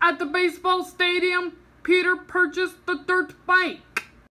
At the baseball stadium, Peter purchased the dirt bike.